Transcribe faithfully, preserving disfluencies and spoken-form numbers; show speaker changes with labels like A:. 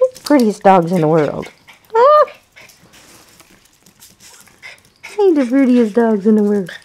A: Prettiest dogs in the world. Ah! Ain't the prettiest dogs in the world.